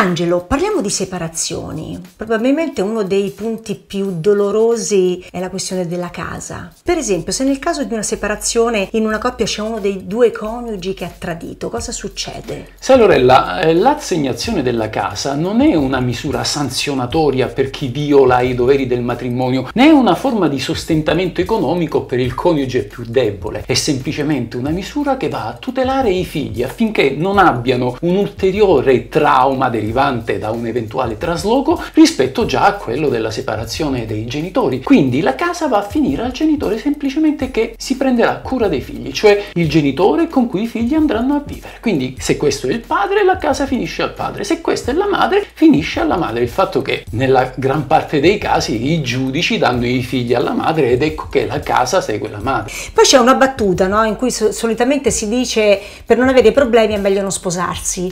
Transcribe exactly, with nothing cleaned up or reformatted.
Angelo, parliamo di separazioni. Probabilmente uno dei punti più dolorosi è la questione della casa. Per esempio, se nel caso di una separazione in una coppia c'è uno dei due coniugi che ha tradito, cosa succede? Sai Lorella, eh, l'assegnazione della casa non è una misura sanzionatoria per chi viola i doveri del matrimonio, né è una forma di sostentamento economico per il coniuge più debole. È semplicemente una misura che va a tutelare i figli affinché non abbiano un ulteriore trauma derivante da un eventuale trasloco rispetto già a quello della separazione dei genitori. Quindi la casa va a finire al genitore semplicemente che si prenderà cura dei figli, cioè il genitore con cui i figli andranno a vivere. Quindi se questo è il padre, la casa finisce al padre, se questa è la madre, finisce alla madre. Il fatto che nella gran parte dei casi i giudici danno i figli alla madre ed ecco che la casa segue la madre. Poi c'è una battuta, no, in cui solitamente si dice per non avere problemi è meglio non sposarsi.